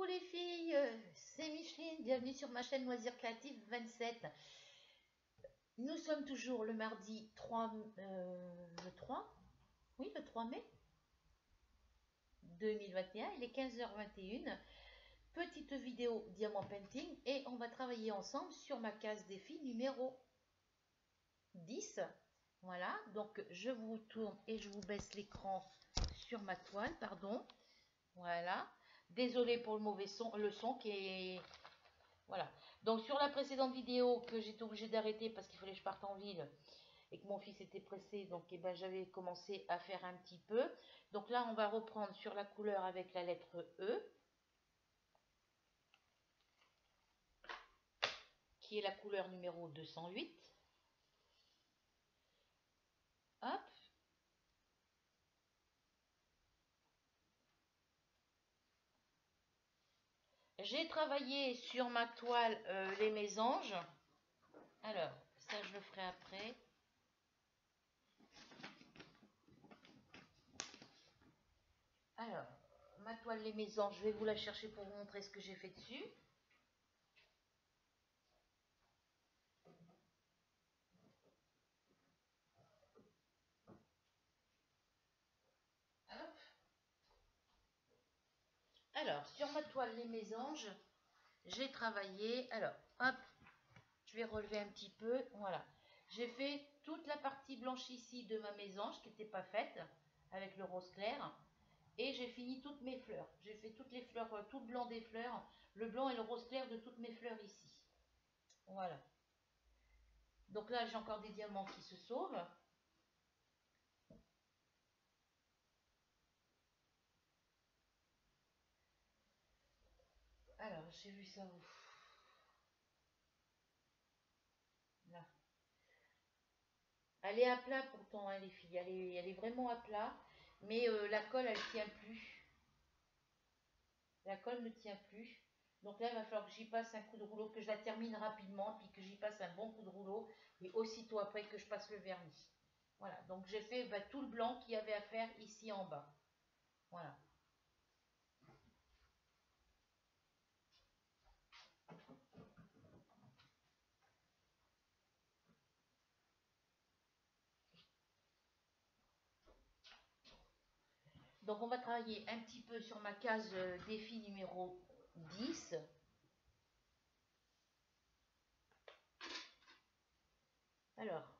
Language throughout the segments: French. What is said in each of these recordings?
Coucou les filles, c'est Micheline, bienvenue sur ma chaîne Loisirs Créatifs 27. Nous sommes toujours le mardi 3, le 3, oui le 3 mai 2021, il est 15h21. Petite vidéo diamant painting et on va travailler ensemble sur ma case défi numéro 10. Voilà, donc je vous tourne et je vous baisse l'écran sur ma toile, pardon. Voilà, désolé pour le mauvais son, le son qui est... Voilà, donc sur la précédente vidéo que j'étais obligée d'arrêter parce qu'il fallait que je parte en ville et que mon fils était pressé, donc j'avais commencé à faire un petit peu. Donc là, on va reprendre sur la couleur avec la lettre E, qui est la couleur numéro 208. Hop. J'ai travaillé sur ma toile les mésanges. Alors, ça je le ferai après. Alors, ma toile les mésanges, je vais vous la chercher pour vous montrer ce que j'ai fait dessus. Hop. Alors, sur ma toile les mésanges, j'ai travaillé, alors, hop, je vais relever un petit peu, voilà. J'ai fait toute la partie blanche ici de ma mésange qui n'était pas faite, avec le rose clair. Et j'ai fini toutes mes fleurs. J'ai fait toutes les fleurs, tout le blanc des fleurs, le blanc et le rose clair de toutes mes fleurs ici. Voilà. Donc là, j'ai encore des diamants qui se sauvent. Alors, j'ai vu ça où? Là. Elle est à plat pourtant, hein, les filles. Elle est vraiment à plat. Mais la colle, elle ne tient plus. La colle ne tient plus. Donc là, il va falloir que j'y passe un coup de rouleau, que je la termine rapidement, puis que j'y passe un bon coup de rouleau. Et aussitôt après que je passe le vernis. Voilà, donc j'ai fait tout le blanc qu'il y avait à faire ici en bas. Voilà. Donc on va travailler un petit peu sur ma case défi numéro 10. Alors,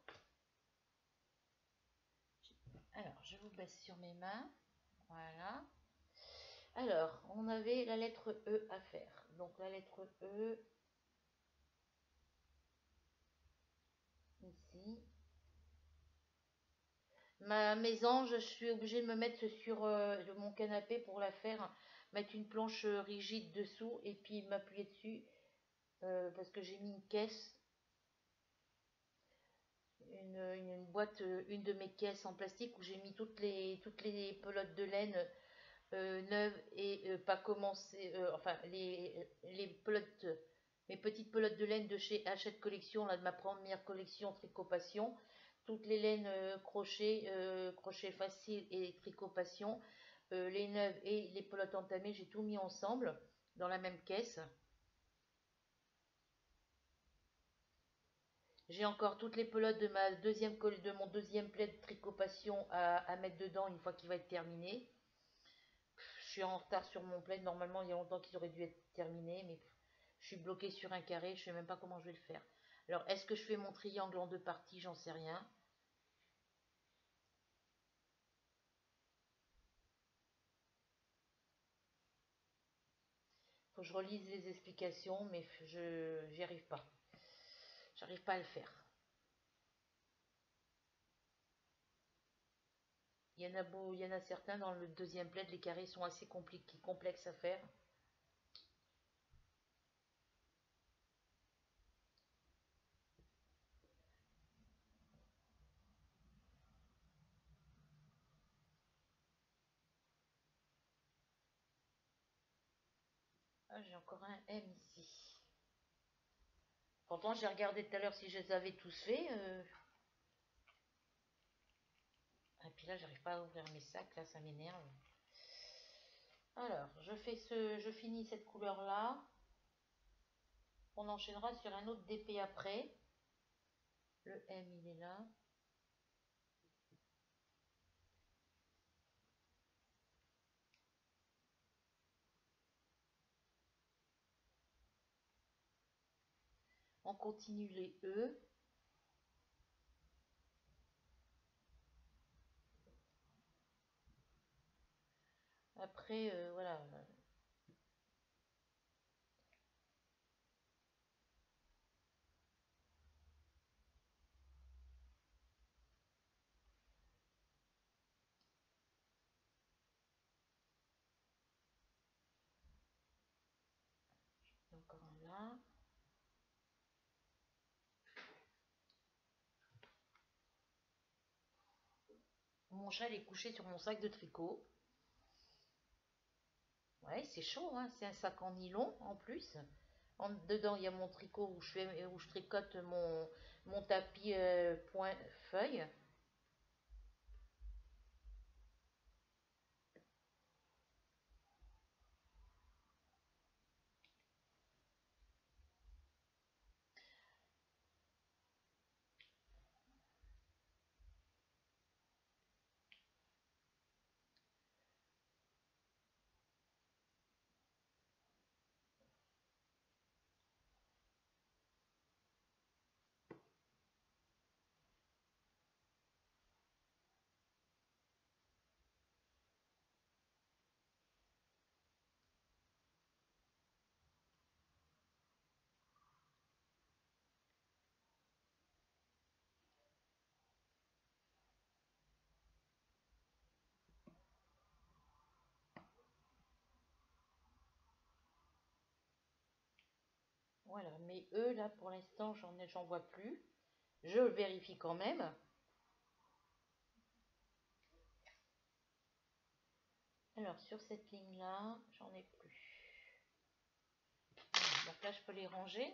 je vous baisse sur mes mains. Voilà. Alors, on avait la lettre E à faire. Donc la lettre E, ici. Ma mésange, je suis obligée de me mettre sur mon canapé pour la faire. Mettre une planche rigide dessous et puis m'appuyer dessus. Parce que j'ai mis une caisse. Une boîte, une de mes caisses en plastique où j'ai mis toutes les pelotes de laine neuves et pas commencées, enfin les pelotes, mes petites pelotes de laine de chez Hachette Collection, là, de ma première collection Tricot Passion, toutes les laines crochet facile et Tricot Passion, les neuves et les pelotes entamées, j'ai tout mis ensemble dans la même caisse. J'ai encore toutes les pelotes de mon deuxième plaid Tricot Passion à mettre dedans une fois qu'il va être terminé. Je suis en retard sur mon plaid. Normalement, il y a longtemps qu'il aurait dû être terminé, mais je suis bloquée sur un carré. Je ne sais même pas comment je vais le faire. Alors, est-ce que je fais mon triangle en deux parties? J'en sais rien. Faut que je relise les explications, mais j'y arrive pas. J'arrive pas à le faire. Il y en a certains dans le deuxième plaid, les carrés sont assez compliqués, complexes à faire. Ah, j'ai encore un M ici. Pourtant, j'ai regardé tout à l'heure si je les avais tous faits. Et puis là, j'arrive pas à ouvrir mes sacs, là, ça m'énerve. Alors, je finis cette couleur là. On enchaînera sur un autre DP après. Le M, il est là. On continue les E. Après, voilà. Encore un là. Mon chat il est couché sur mon sac de tricot. Ouais, c'est chaud, hein. C'est un sac en nylon en plus. Dedans, il y a mon tricot où je tricote mon tapis point feuille. Voilà, mais eux, là, pour l'instant, j'en vois plus. Je vérifie quand même. Alors, sur cette ligne-là, j'en ai plus. Donc là, je peux les ranger.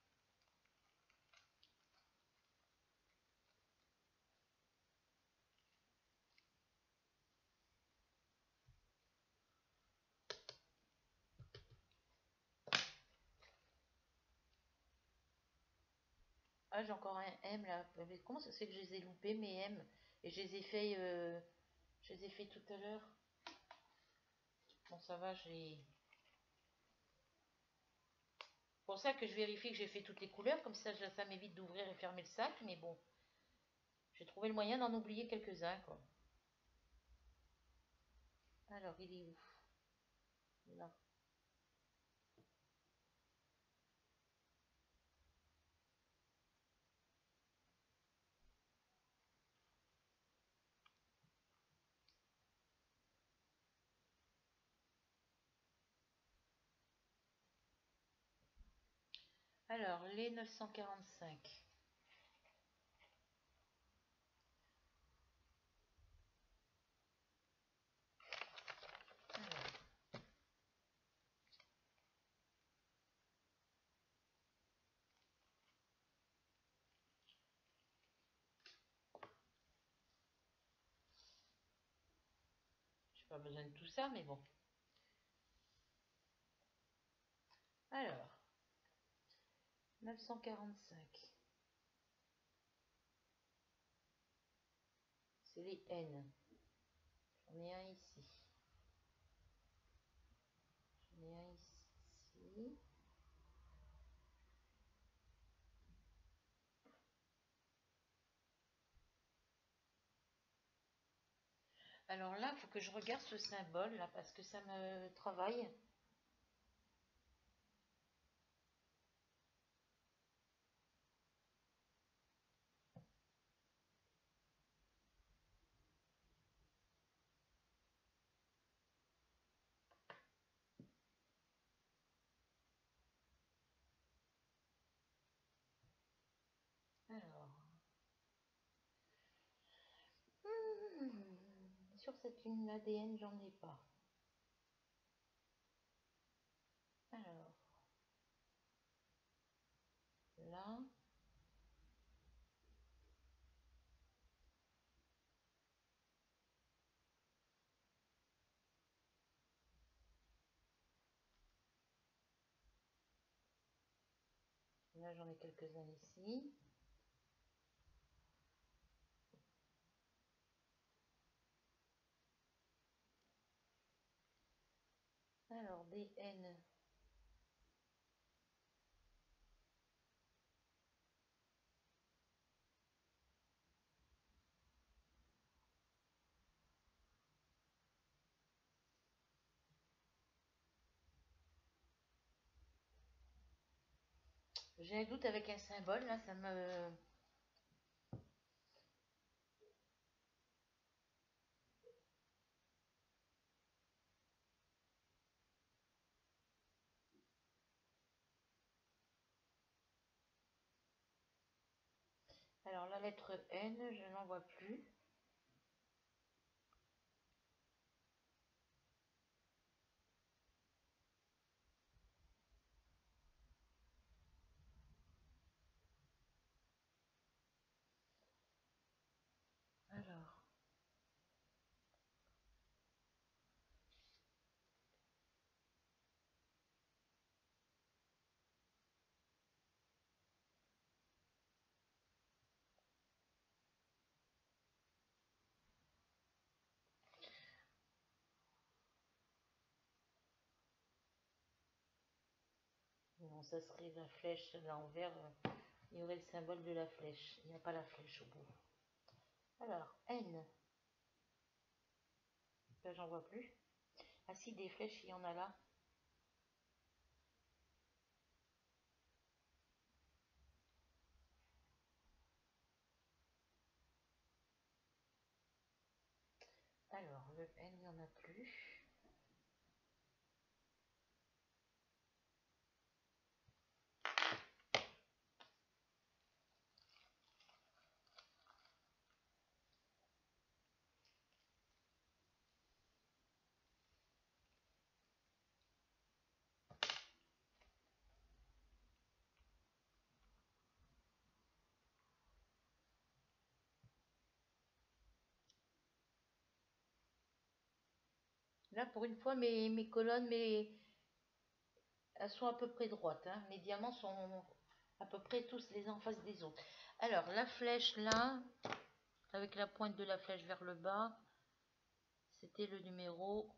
Ah, j'ai encore un M là. Mais comment ça se fait que je les ai loupés, mes M? Et je les ai fait tout à l'heure. Bon, ça va, j'ai... C'est pour ça que je vérifie que j'ai fait toutes les couleurs. Comme ça m'évite d'ouvrir et fermer le sac. Mais bon, j'ai trouvé le moyen d'en oublier quelques-uns, quoi. Alors, il est où? Là. Alors, les 945. Alors, j'ai pas besoin de tout ça, mais bon. Alors, 945. C'est les N. J'en ai un ici. J'en ai un ici. Alors là, il faut que je regarde ce symbole là parce que ça me travaille. Alors, sur cette ligne ADN, j'en ai pas. Alors, là, Là, j'en ai quelques-uns ici. Alors, des N. J'ai un doute avec un symbole, là, ça me... Alors, la lettre N, je n'en vois plus. Alors, bon, ça serait la flèche, là, en vert. Il y aurait le symbole de la flèche. Il n'y a pas la flèche au bout. Alors, N. Là, j'en vois plus. Ah si, des flèches, il y en a là. Alors, le N, il n'y en a plus. Là, pour une fois, mes colonnes, elles sont à peu près droites. Hein. Mes diamants sont à peu près tous les uns en face des autres. Alors, la flèche là, avec la pointe de la flèche vers le bas, c'était le numéro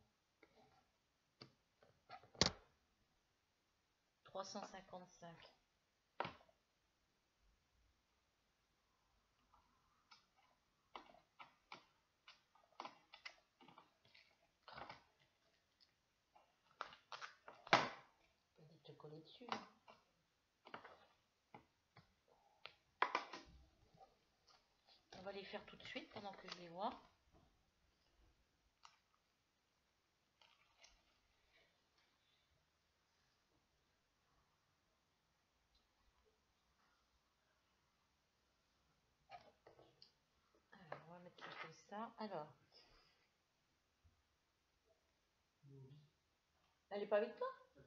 355. Pas dit te coller dessus. On va les faire tout de suite pendant que je les vois. Alors, on va mettre ça comme ça. Alors, elle est pas avec toi?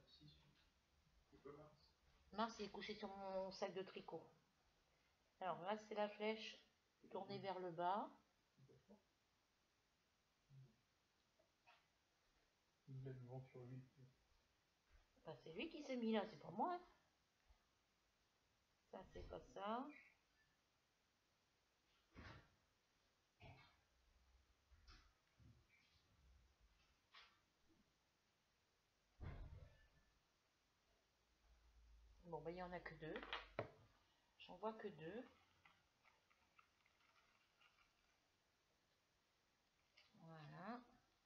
Mars, il est couché sur mon sac de tricot. Alors là, c'est la flèche tournée vers le bas. Enfin, c'est lui qui s'est mis là, c'est pas moi. Hein. Ça, c'est pas ça. Bon, ben, il n'y en a que deux. J'en vois que deux. Voilà.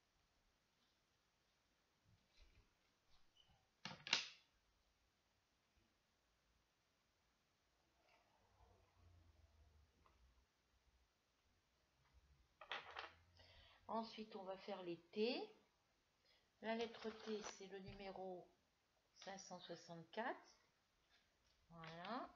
Ensuite, on va faire les T. La lettre T, c'est le numéro 564. Voilà.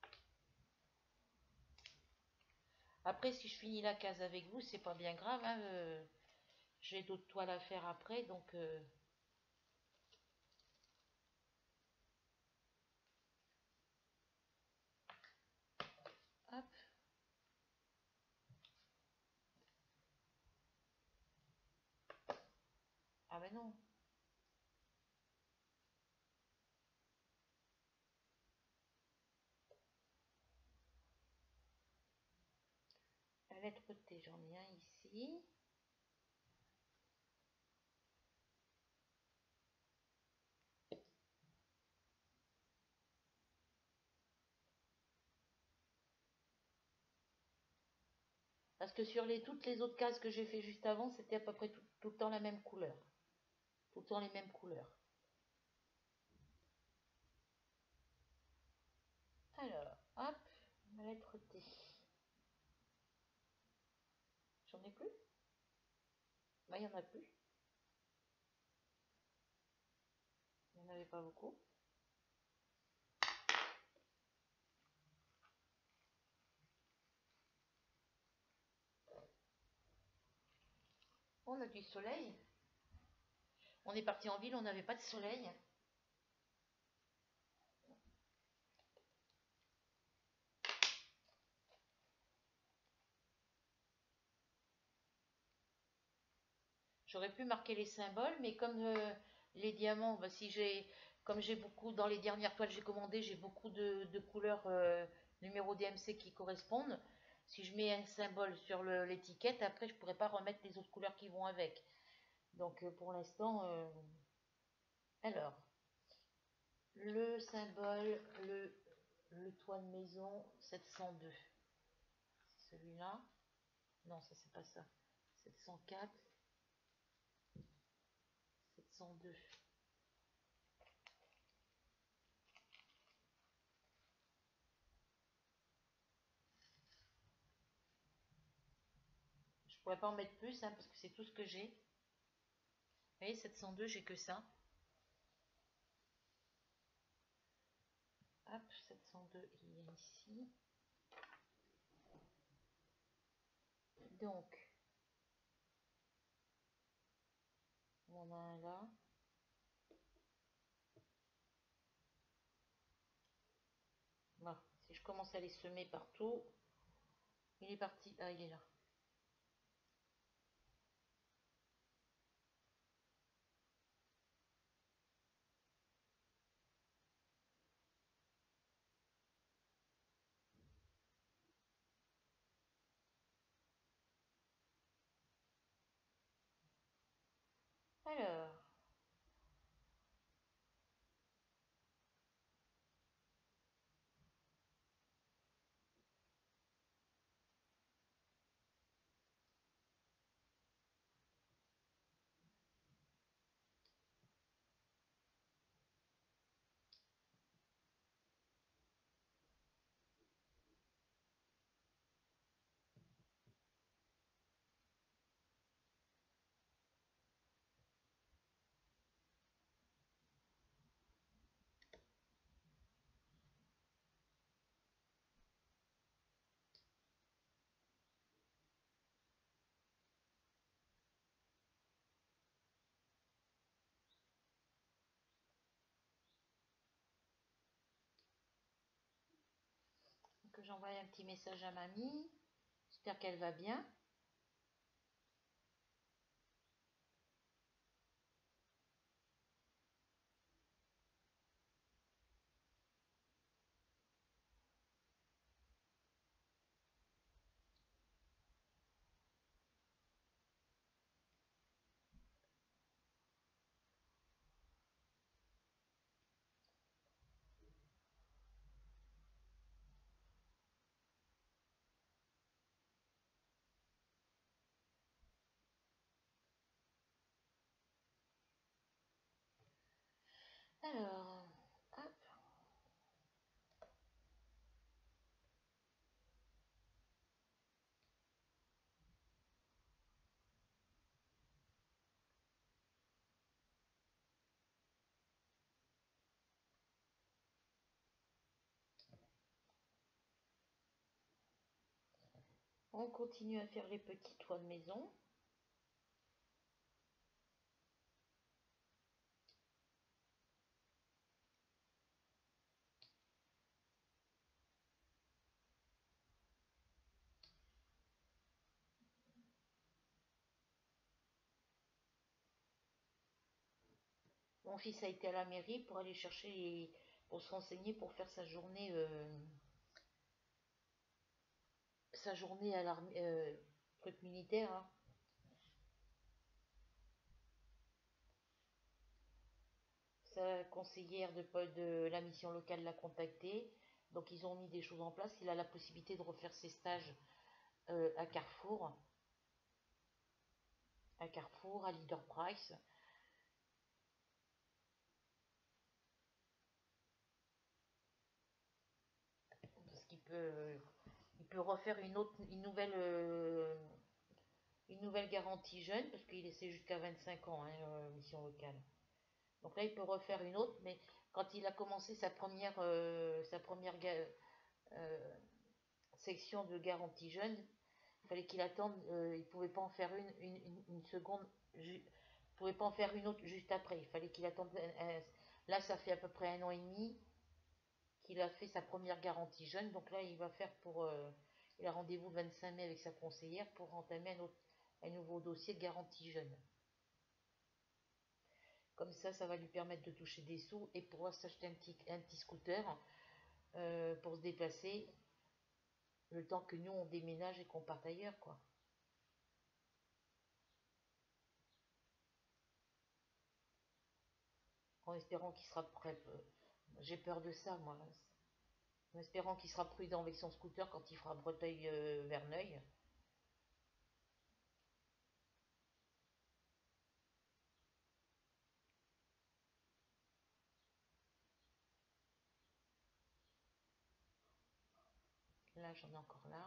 Après, si je finis la case avec vous, c'est pas bien grave. Hein, j'ai d'autres toiles à faire après, donc... hop. Ah ben non. côté, j'en ai un ici. Parce que sur toutes les autres cases que j'ai fait juste avant, c'était à peu près tout le temps la même couleur. Tout le temps les mêmes couleurs. Alors, hop, la lettre T. J'en ai plus? Bah, il n'y en a plus. Il n'y en avait pas beaucoup. On a du soleil. On est parti en ville, on n'avait pas de soleil. J'aurais pu marquer les symboles, mais comme les diamants, bah, comme j'ai beaucoup, dans les dernières toiles que j'ai commandées, j'ai beaucoup de couleurs numéro DMC qui correspondent. Si je mets un symbole sur l'étiquette, après je pourrais pas remettre les autres couleurs qui vont avec. Donc pour l'instant, alors, le symbole, le toit de maison 702. C'est celui-là. Non, ça c'est pas ça. 704. 702. Je pourrais pas en mettre plus, hein, parce que c'est tout ce que j'ai. Vous voyez, 702, j'ai que ça. Hop, 702, il est ici. Donc, on en a un là. Voilà. Si je commence à les semer partout, il est parti. Ah, il est là. Alors, que j'envoie un petit message à mamie. J'espère qu'elle va bien. Alors, hop. On continue à faire les petits toits de maison. Mon fils a été à la mairie pour aller chercher, pour se renseigner pour faire sa journée à l'armée, truc militaire, hein. Sa conseillère de la mission locale l'a contacté. Donc ils ont mis des choses en place. Il a la possibilité de refaire ses stages à Carrefour, à Leader Price. Parce il peut refaire une nouvelle garantie jeune, parce qu'il essaie jusqu'à 25 ans, hein, mission locale. Donc là, il peut refaire une autre, mais quand il a commencé sa première euh, section de garantie jeune, il fallait qu'il attende, il ne pouvait pas en faire une seconde, il ne pouvait pas en faire une autre juste après. Il fallait qu'il attende. Là, ça fait à peu près 1 an et demi qu'il a fait sa première garantie jeune. Donc là, il a rendez-vous le 25 mai avec sa conseillère pour entamer un nouveau dossier de garantie jeune. Comme ça va lui permettre de toucher des sous et pouvoir s'acheter un petit scooter pour se déplacer le temps que nous on déménage et qu'on parte ailleurs, quoi. En espérant qu'il sera prêt. J'ai peur de ça, moi. En espérant qu'il sera prudent avec son scooter quand il fera Breteuil-Verneuil. Là, j'en ai encore là.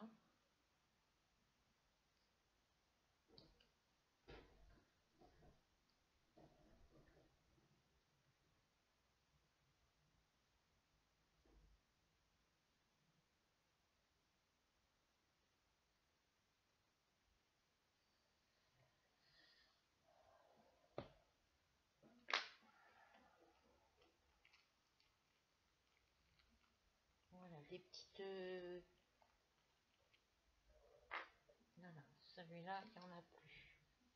Voilà, des petites... Non, non, celui-là, il n'y en a plus.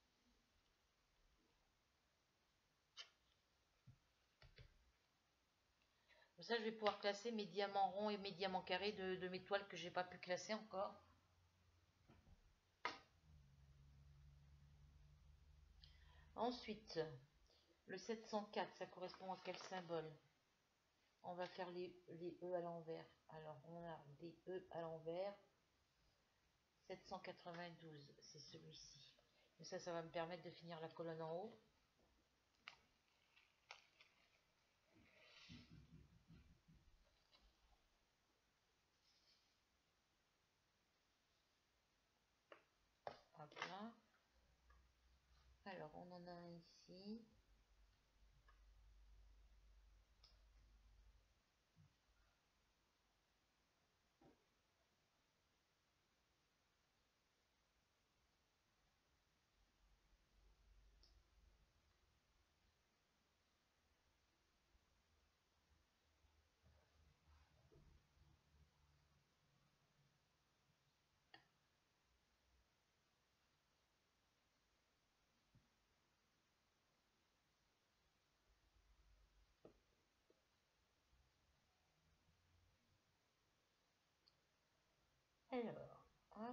Comme ça, je vais pouvoir classer mes diamants ronds et mes diamants carrés de mes toiles que j'ai pas pu classer encore. Ensuite, le 704, ça correspond à quel symbole? On va faire les E à l'envers. Alors, on a des E à l'envers. 792, c'est celui-ci. Ça va me permettre de finir la colonne en haut. Hop là. Alors, on en a un ici. Alors, hop.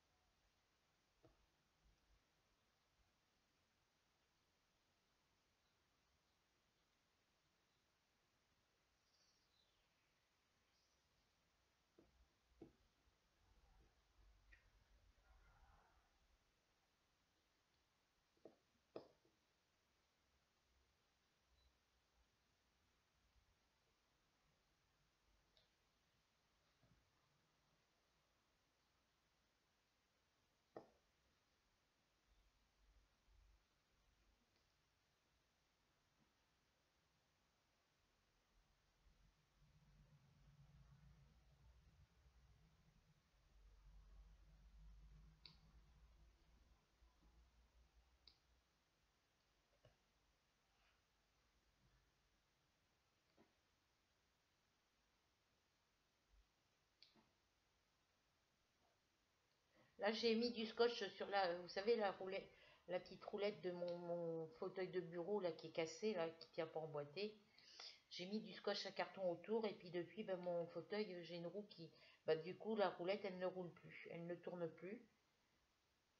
Là, j'ai mis du scotch sur vous savez, la petite roulette de mon fauteuil de bureau là qui est cassé, là, qui tient pas emboîté. J'ai mis du scotch à carton autour et puis depuis, ben, mon fauteuil, j'ai une roue qui, bah, du coup, la roulette, elle ne roule plus, elle ne tourne plus.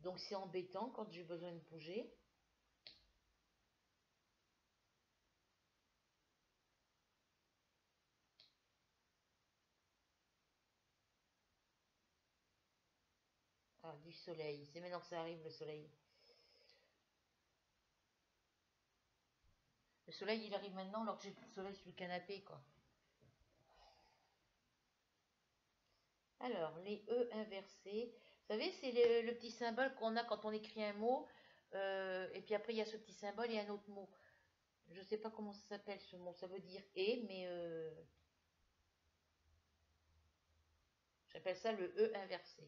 Donc c'est embêtant quand j'ai besoin de bouger. Ah, du soleil. C'est maintenant que ça arrive, le soleil. Le soleil, il arrive maintenant alors que j'ai plus de soleil sur le canapé, quoi. Alors, les E inversés. Vous savez, c'est le petit symbole qu'on a quand on écrit un mot. Et puis après, il y a ce petit symbole et un autre mot. Je ne sais pas comment ça s'appelle ce mot. Ça veut dire et, mais j'appelle ça le E inversé.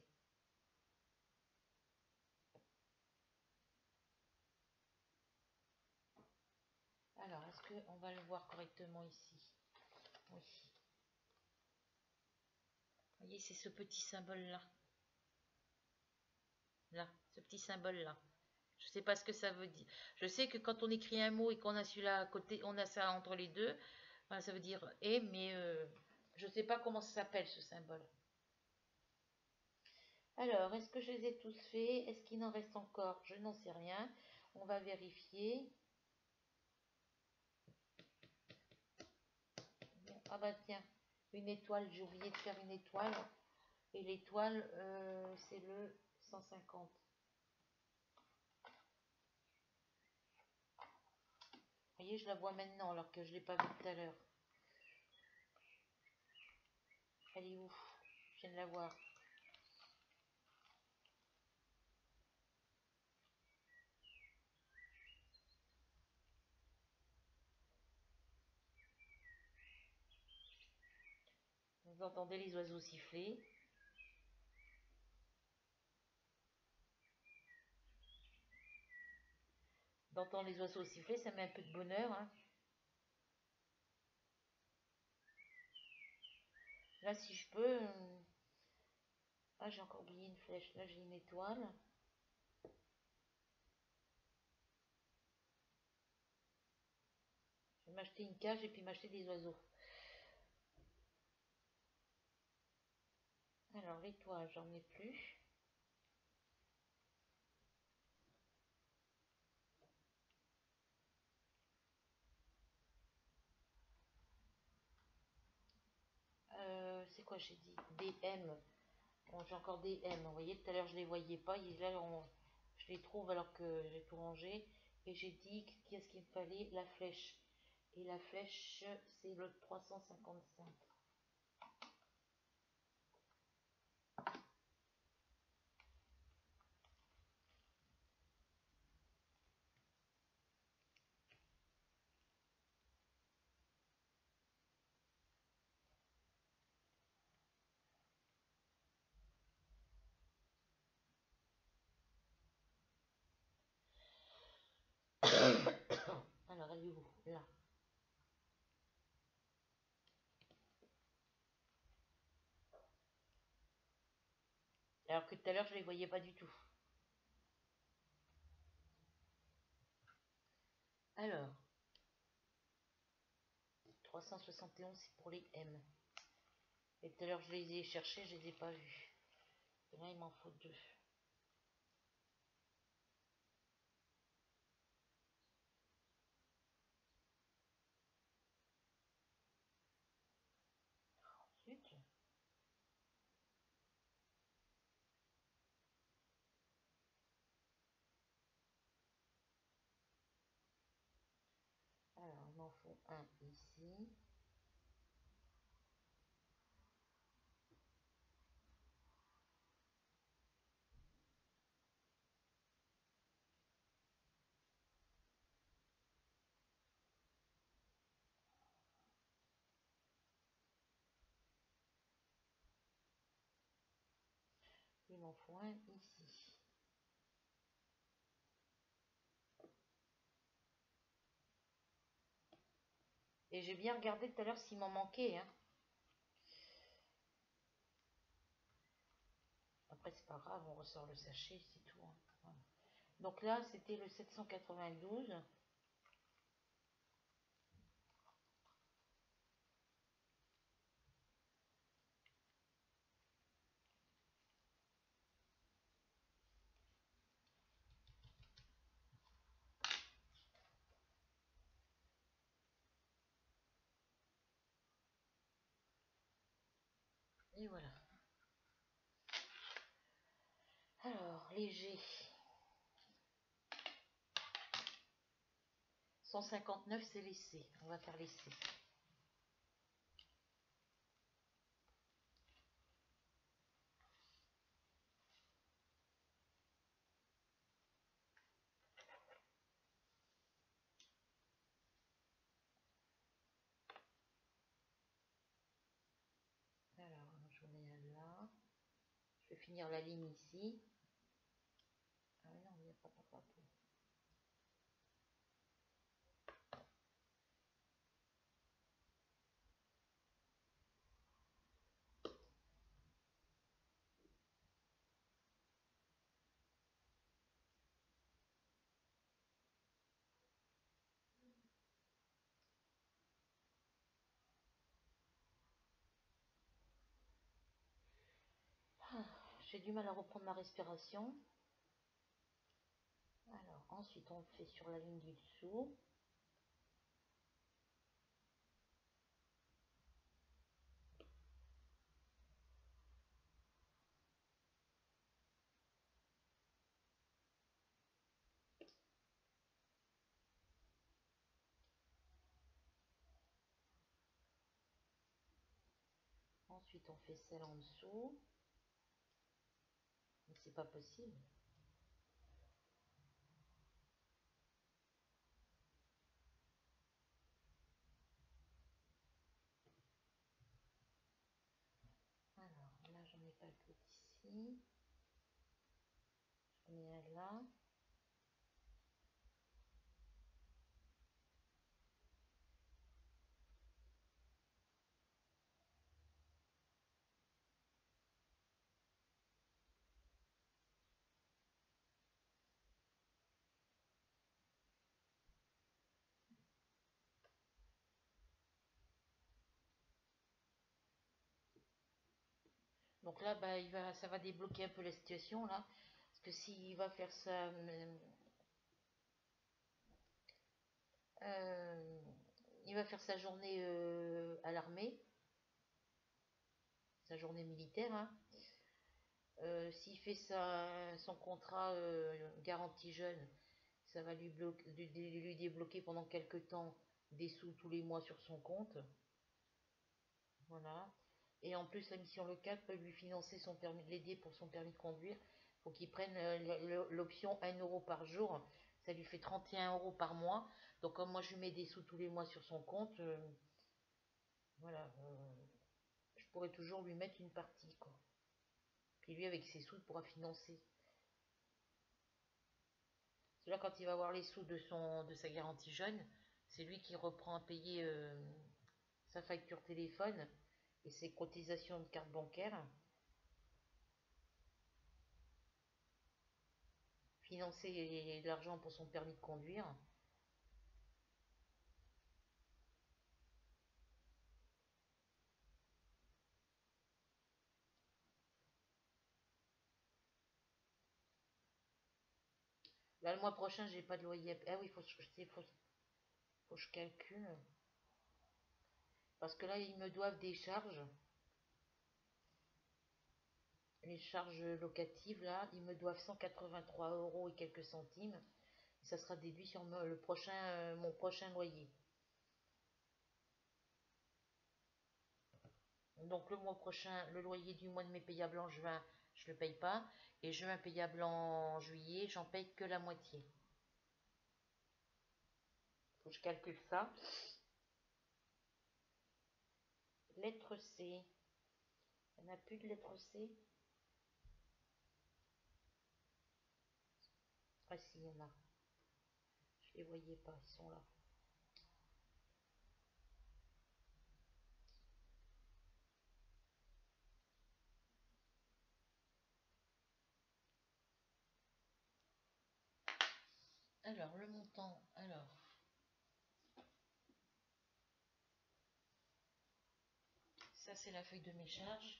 Alors, est-ce qu'on va le voir correctement ici? Oui. Vous voyez, c'est ce petit symbole-là. Là, ce petit symbole-là. Je ne sais pas ce que ça veut dire. Je sais que quand on écrit un mot et qu'on a celui-là à côté, on a ça entre les deux, voilà, ça veut dire et, mais je ne sais pas comment ça s'appelle ce symbole. Alors, est-ce que je les ai tous faits? Est-ce qu'il en reste encore? Je n'en sais rien. On va vérifier. Ah bah tiens, une étoile, j'ai oublié de faire une étoile. Et l'étoile, c'est le 150. Vous voyez, je la vois maintenant alors que je ne l'ai pas vue tout à l'heure. Elle est où? Je viens de la voir. Vous entendez les oiseaux siffler. D'entendre les oiseaux siffler, ça met un peu de bonheur, hein. Là, si je peux... Ah, j'ai encore oublié une flèche. Là, j'ai une étoile. Je vais m'acheter une cage et puis m'acheter des oiseaux. Alors, l'étoile, j'en ai plus. C'est quoi j'ai dit? DM. Bon, j'ai encore des M. Vous voyez, tout à l'heure, je les voyais pas. Et là, je les trouve alors que j'ai tout rangé. Et j'ai dit qu'est-ce qu'il me fallait? La flèche. Et la flèche, c'est le 355. Alors, elle est où? Là. Alors que tout à l'heure, je les voyais pas du tout. Alors, 371, c'est pour les M. Et tout à l'heure, je les ai cherchés, je les ai pas vus. Et là, il m'en faut deux. Ensuite, alors, il m'en faut un ici. Il m'en faut un ici. Et j'ai bien regardé tout à l'heure s'il m'en manquait, hein. Après, c'est pas grave, on ressort le sachet, c'est tout, hein. Voilà. Donc là, c'était le 792. Et voilà. Alors, léger. 159, c'est l'essai. On va faire l'essai. Alors, j'en ai un là. Je vais finir la ligne ici. Ah non, il n'y a pas tout. Ah, j'ai du mal à reprendre ma respiration. Alors, ensuite, on fait sur la ligne du dessous. Ensuite, on fait celle en dessous. Mais c'est pas possible. Alors, là, j'en ai pas tout ici. J'en ai un là. Donc là, bah, ça va débloquer un peu la situation là. Parce que s'il va faire ça, euh, il va faire sa journée à l'armée, sa journée militaire, hein. S'il fait son contrat garantie jeune, ça va lui débloquer pendant quelques temps des sous tous les mois sur son compte. Voilà. Et en plus, la mission locale peut lui financer son permis, l'aider pour son permis de conduire. Faut qu'il prenne l'option 1 euro par jour. Ça lui fait 31 euros par mois. Donc, comme moi, je lui mets des sous tous les mois sur son compte, voilà, je pourrais toujours lui mettre une partie, quoi. Puis lui, avec ses sous, il pourra financer. C'est là, quand il va avoir les sous de sa garantie jeune, c'est lui qui reprend à payer sa facture téléphone et ses cotisations de carte bancaire. Financer de l'argent pour son permis de conduire. Là, le mois prochain, j'ai pas de loyer. Ah oui, faut que je calcule. Parce que là, ils me doivent des charges. Les charges locatives, là, ils me doivent 183 euros et quelques centimes. Ça sera déduit sur mon prochain loyer. Donc le mois prochain, le loyer du mois de mai payable en juin, je ne le paye pas. Et juin payable en juillet, j'en paye que la moitié. Faut que je calcule ça. Lettre C. Il n'y en a plus de lettre C. Ah si, il y en a. Je les voyais pas, ils sont là. Alors, le montant, alors. Ça, c'est la feuille de mes charges.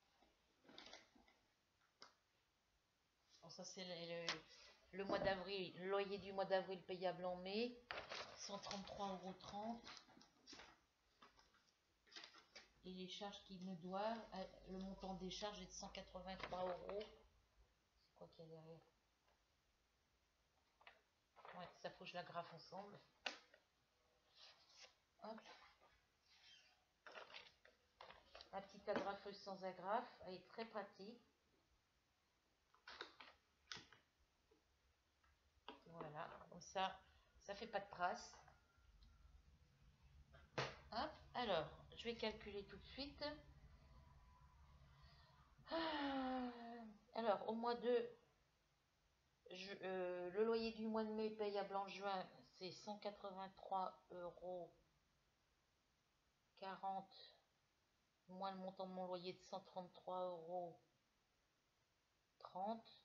Alors, ça, c'est le mois d'avril, le loyer du mois d'avril payable en mai. 133,30 €. et les charges qu'il me doit, le montant des charges est de 183 euros. C'est quoi qu'il y a derrière? Ouais, ça faut que je la graffe ensemble. Hop. La petite agrafeuse sans agrafe, elle est très pratique. Voilà, comme ça fait pas de traces. Hop, alors, je vais calculer tout de suite. Alors, au mois de... le loyer du mois de mai payable en juin, c'est 183,40 € moins le montant de mon loyer de 133,30 €.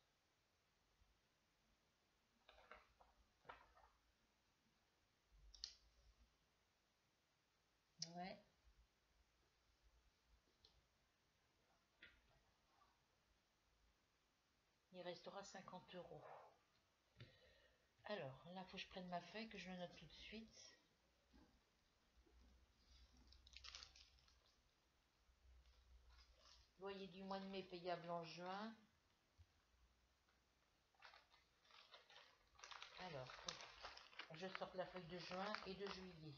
Ouais. Il restera 50 €. Alors, là, il faut que je prenne ma feuille, que je le note tout de suite. Loyer du mois de mai payable en juin. Alors, je sors la feuille de juin et de juillet.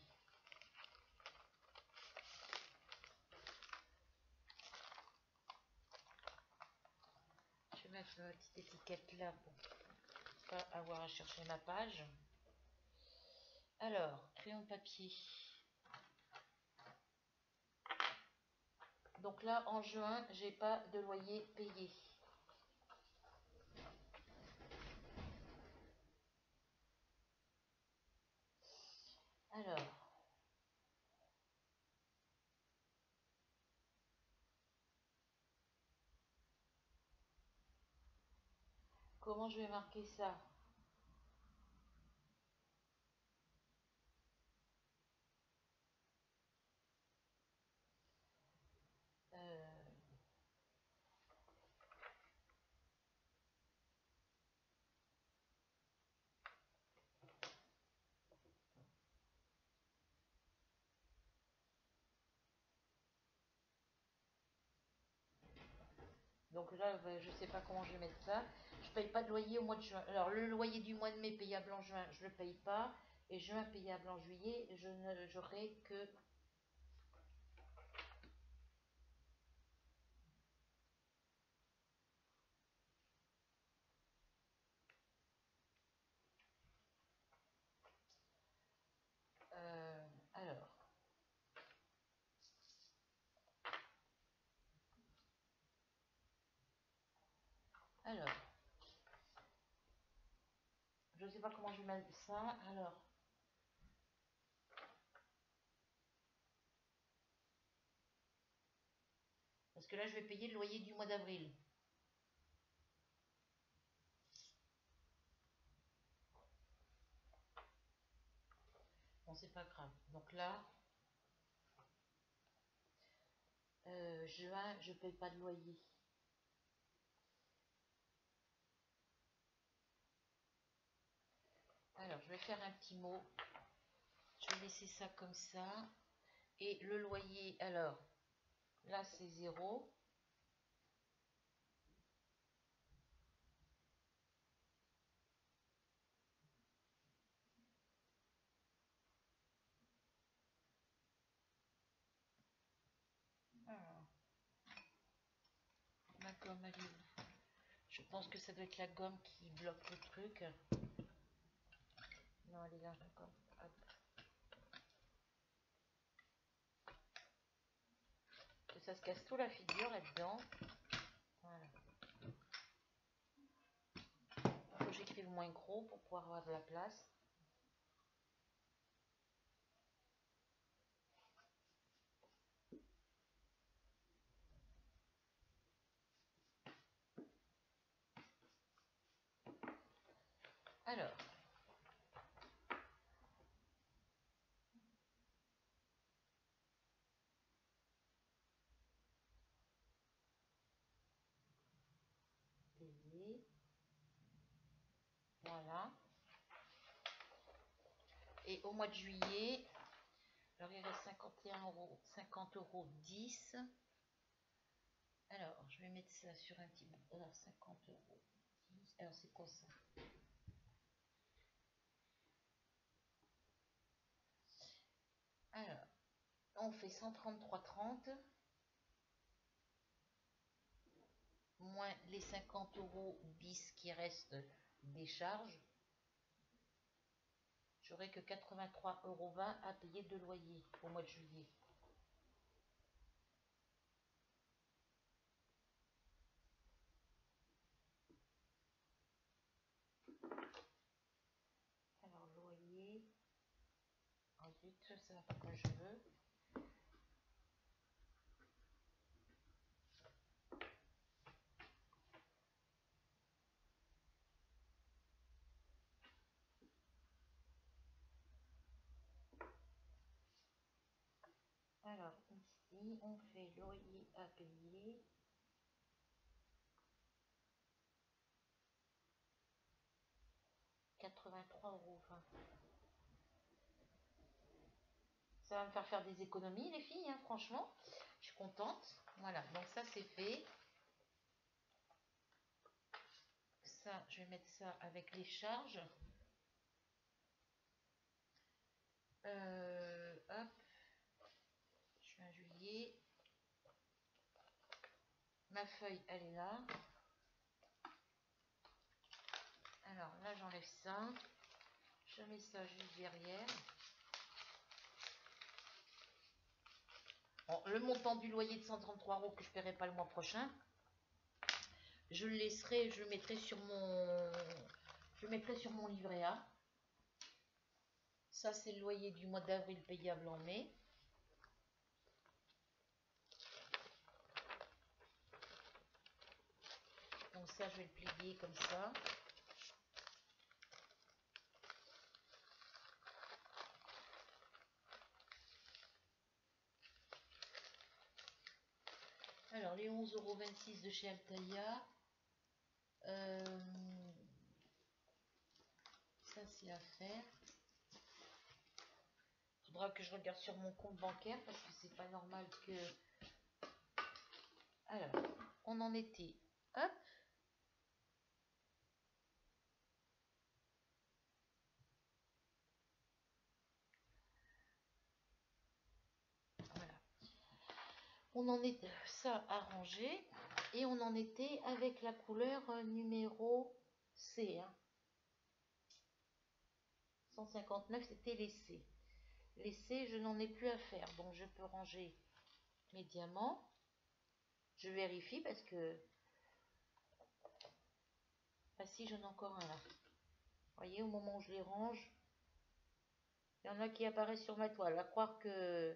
Je vais mettre ma petite étiquette là pour pas avoir à chercher ma page. Alors, crayon papier. Donc là, en juin, j'ai pas de loyer payé. Alors, comment je vais marquer ça? Donc là, je sais pas comment je vais mettre ça. Je paye pas de loyer au mois de juin. Alors, le loyer du mois de mai payable en juin, je le paye pas. Et juin payable en juillet, je n'aurai que... alors, alors, je sais pas comment je vais mettre ça. Alors, parce que là, je vais payer le loyer du mois d'avril. Bon, c'est pas grave. Donc là, juin, je paye pas de loyer. Alors, je vais faire un petit mot. Je vais laisser ça comme ça. Et le loyer, alors, là, c'est 0. Alors, ma gomme, elle est où? Je pense que ça doit être la gomme qui bloque le truc. Non, elle est là, la gomme. Hop. Que ça se casse tout la figure là-dedans. Voilà. Il faut que j'écrive moins gros pour pouvoir avoir de la place. Alors, payer. Voilà. Et au mois de juillet, Alors il reste 51 euros, 50 euros 10. Alors je vais mettre ça sur un petit bout. Alors 50 euros 10. Alors c'est quoi ça? Alors on fait 133,30 moins les 50 euros 10 qui restent des charges. J'aurai que 83,20 euros à payer de loyer au mois de juillet. Alors loyer, ensuite ça va pas comme je veux. Alors ici on fait loyer à payer. 83,20 €. Ça va me faire des économies les filles, hein, franchement. Je suis contente. Voilà, donc ça c'est fait. Ça, je vais mettre ça avec les charges. Hop. Juin, juillet. Ma feuille, elle est là. Alors là, j'enlève ça. Je mets ça juste derrière. Bon, le montant du loyer de 133 € que je ne paierai pas le mois prochain, je le laisserai, je le mettrai sur mon livret A. Ça, c'est le loyer du mois d'avril payable en mai. Donc ça, je vais le plier comme ça. Alors, les 11,26 € de chez Altaïa. Ça, c'est à faire. Il faudra que je regarde sur mon compte bancaire parce que c'est pas normal que... Alors, on en était... Hop. Voilà. On en est ça arrangé. Et on en était avec la couleur numéro C. Hein. 159, c'était les C. Les C, je n'en ai plus à faire. Donc, je peux ranger mes diamants. Je vérifie parce que... Ah si, j'en ai encore un là. Vous voyez, au moment où je les range, il y en a qui apparaissent sur ma toile. À croire que...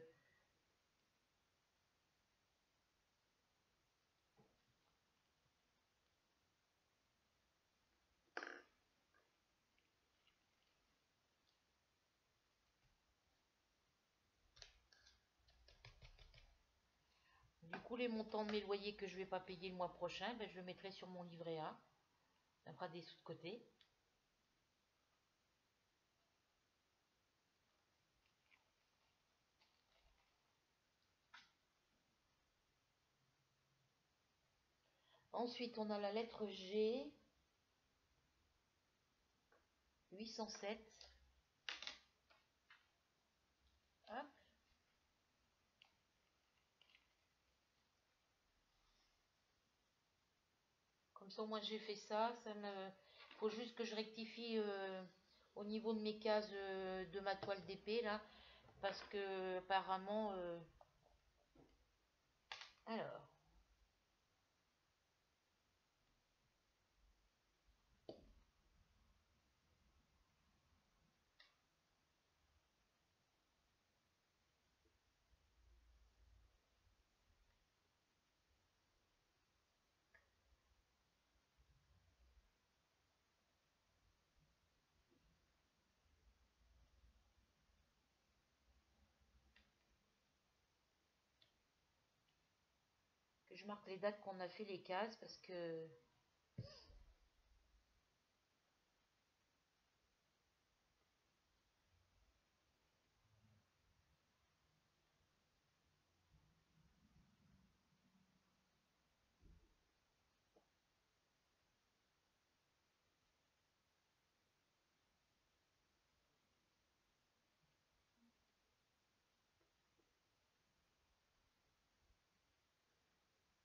Du coup, les montants de mes loyers que je ne vais pas payer le mois prochain, ben, je le mettrai sur mon livret A. Ça fera des sous de côté. Ensuite, on a la lettre G. 807. Hop. Comme ça, moi j'ai fait ça. Ça me... faut juste que je rectifie au niveau de mes cases de ma toile d'épée là. Parce que apparemment... Alors... que je marque les dates qu'on a fait les cases parce que...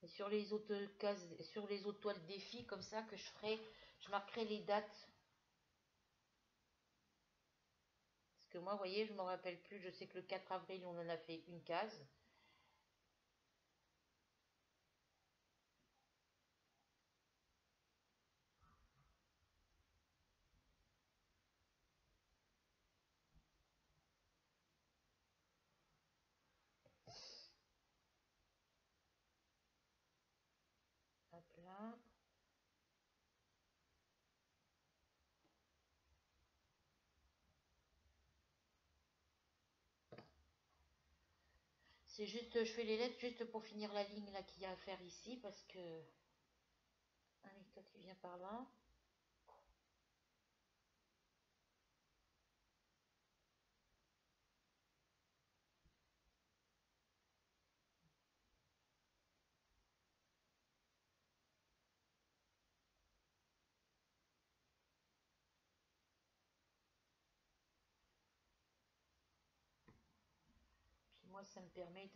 Et sur les autres cases, sur les autres toiles défi, comme ça que je marquerai les dates. Parce que moi, vous voyez, je ne me rappelle plus. Je sais que le 4 avril, on en a fait une case. Hop là. C'est juste, je fais les lettres juste pour finir la ligne là qu'il y a à faire ici. Parce que... Allez, toi tu viens par là. Puis moi, ça me permet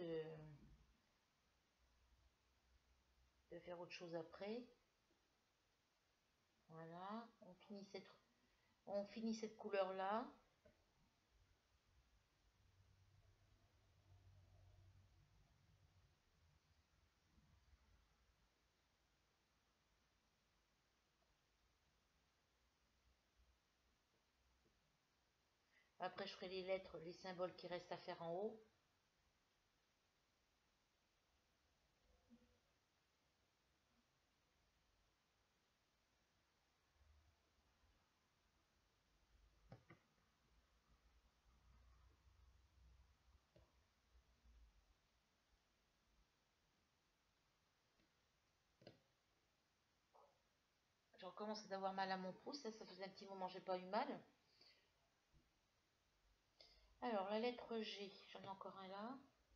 de faire autre chose après. Voilà, on finit cette couleur là. Après, je ferai les lettres, les symboles qui restent à faire en haut. Je recommence à avoir mal à mon pouce, ça faisait un petit moment que j'ai pas eu mal. Alors, la lettre G, j'en ai encore un là.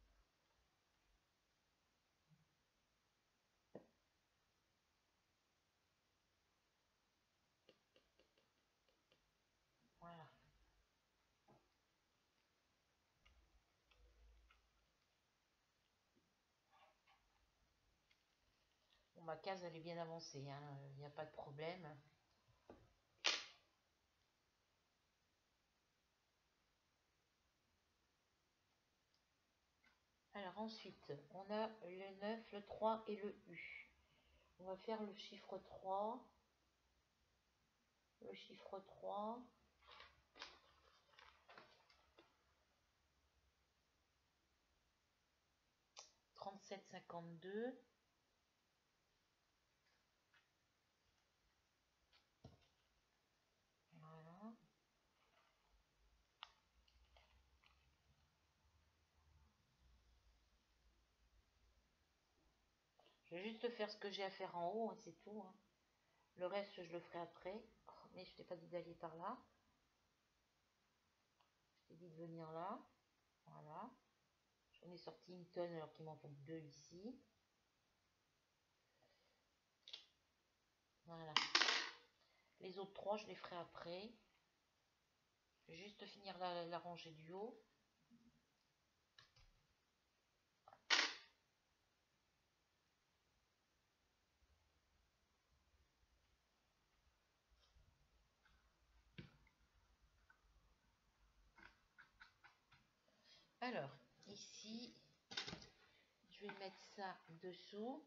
Voilà. Bon, ma case, elle est bien avancée, hein, il n'y a pas de problème. Alors ensuite, on a le 9, le 3 et le U. On va faire le chiffre 3. Le chiffre 3. 37,52. Voilà. Je vais juste faire ce que j'ai à faire en haut, hein, c'est tout. Hein. Le reste, je le ferai après. Oh, mais je t'ai pas dit d'aller par là. Je t'ai dit de venir là. Voilà. J'en ai sorti une tonne alors qu'il m'en faut que deux ici. Voilà. Les autres trois, je les ferai après. Je vais juste finir la rangée du haut. Alors, ici, je vais mettre ça dessous.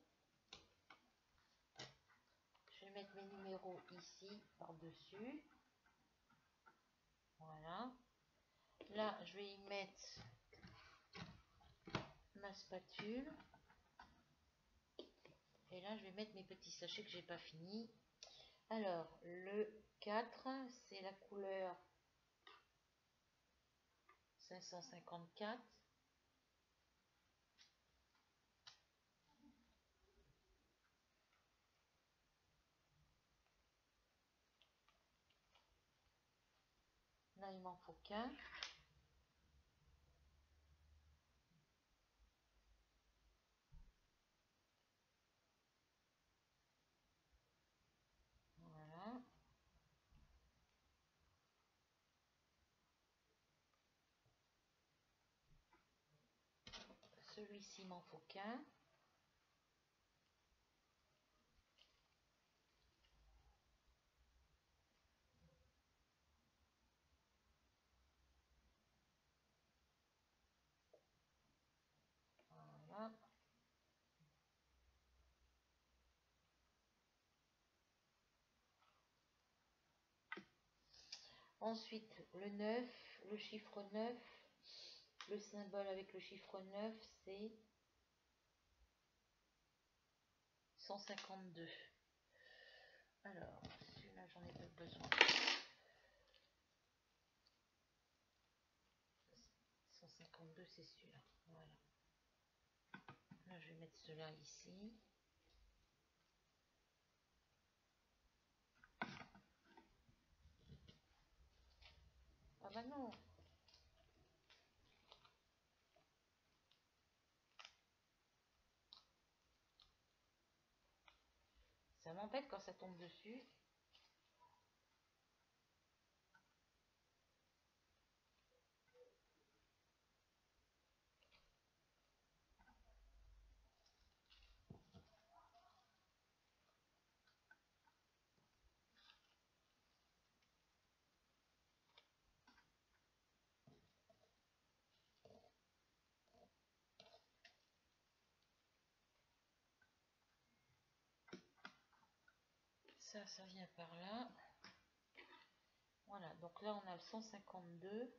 Je vais mettre mes numéros ici, par-dessus. Voilà. Là, je vais y mettre ma spatule. Et là, je vais mettre mes petits sachets que j'ai pas fini. Alors, le 4, c'est la couleur 554. Là, il m'en faut qu'un. Voilà. Celui-ci, il m'en faut qu'un. Ensuite, le 9, le chiffre 9, le symbole avec le chiffre 9, c'est 152. Alors, celui-là, j'en ai pas besoin. 152, c'est celui-là. Voilà. Là, je vais mettre cela ici. Ah bah non. Ça m'embête quand ça tombe dessus. Ça vient par là. Voilà, donc là, on a le 152.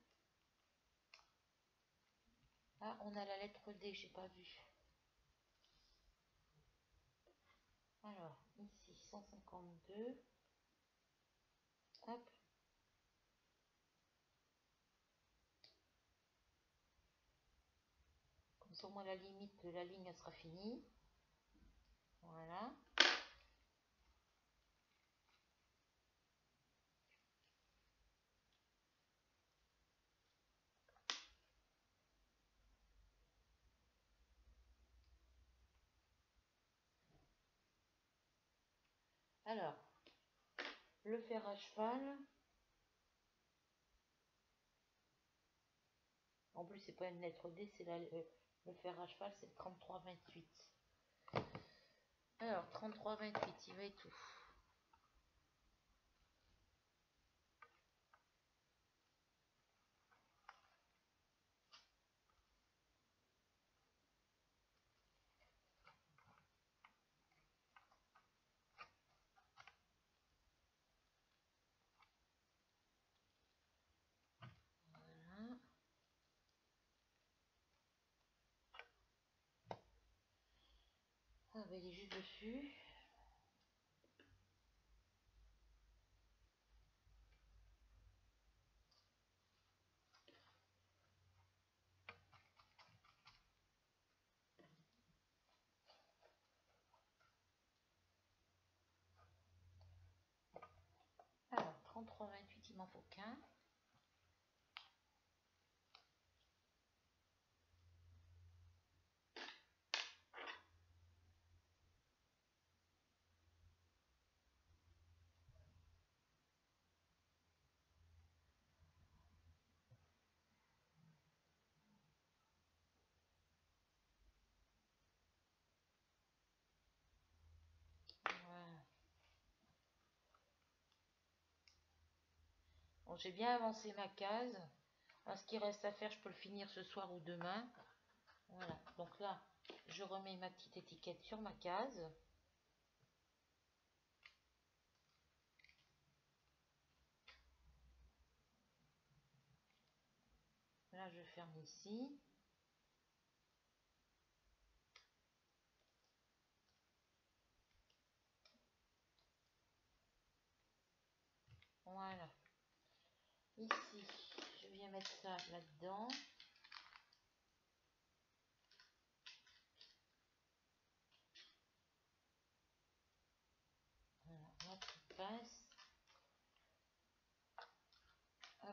Ah, on a la lettre D, j'ai pas vu. Alors, ici, 152. Hop. Comme ça, au moins, la limite de la ligne, elle sera finie. Voilà. Alors, le fer à cheval. En plus, c'est pas une lettre D, c'est le fer à cheval, c'est le 3328. Alors, 3328, il va être où? Voilà. Ah, bah, il est juste dessus. Alors, 3328, il m'en faut qu'un. Voilà. Bon, j'ai bien avancé ma case. Alors, ce qui reste à faire, je peux le finir ce soir ou demain. Voilà. Donc là, je remets ma petite étiquette sur ma case. Là, je ferme ici. Voilà. Ici, je viens mettre ça là-dedans. Voilà, là, tu passes. Hop.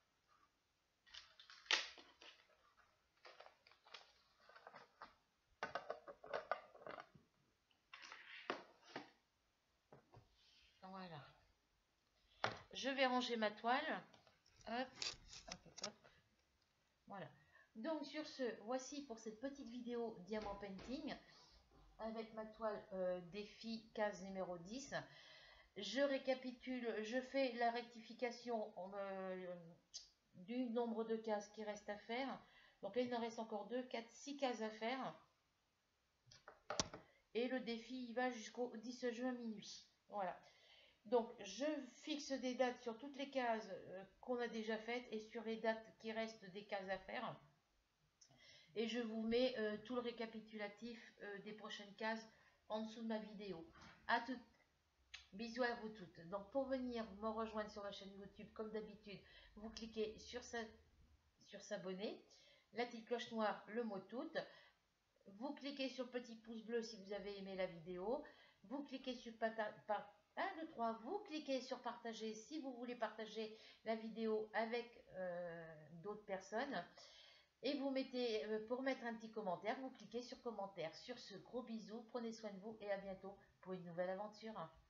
Voilà. Je vais ranger ma toile. Hop, hop, hop, hop. Voilà. Donc sur ce, voici pour cette petite vidéo Diamant Painting avec ma toile défi case numéro 10. Je récapitule, je fais la rectification du nombre de cases qui reste à faire. Donc là, il en reste encore 2, 4, 6 cases à faire. Et le défi, il va jusqu'au 10 juin minuit. Voilà. Donc, je fixe des dates sur toutes les cases qu'on a déjà faites et sur les dates qui restent des cases à faire. Et je vous mets tout le récapitulatif des prochaines cases en dessous de ma vidéo. À tout, bisous à vous toutes. Donc, pour venir me rejoindre sur la chaîne YouTube, comme d'habitude, vous cliquez sur s'abonner, la petite cloche noire, le mot toutes. Vous cliquez sur le petit pouce bleu si vous avez aimé la vidéo. Vous cliquez sur 1, 2, 3. Vous cliquez sur partager si vous voulez partager la vidéo avec d'autres personnes. Et vous mettez, pour mettre un petit commentaire, vous cliquez sur commentaire. Sur ce, gros bisous, prenez soin de vous et à bientôt pour une nouvelle aventure.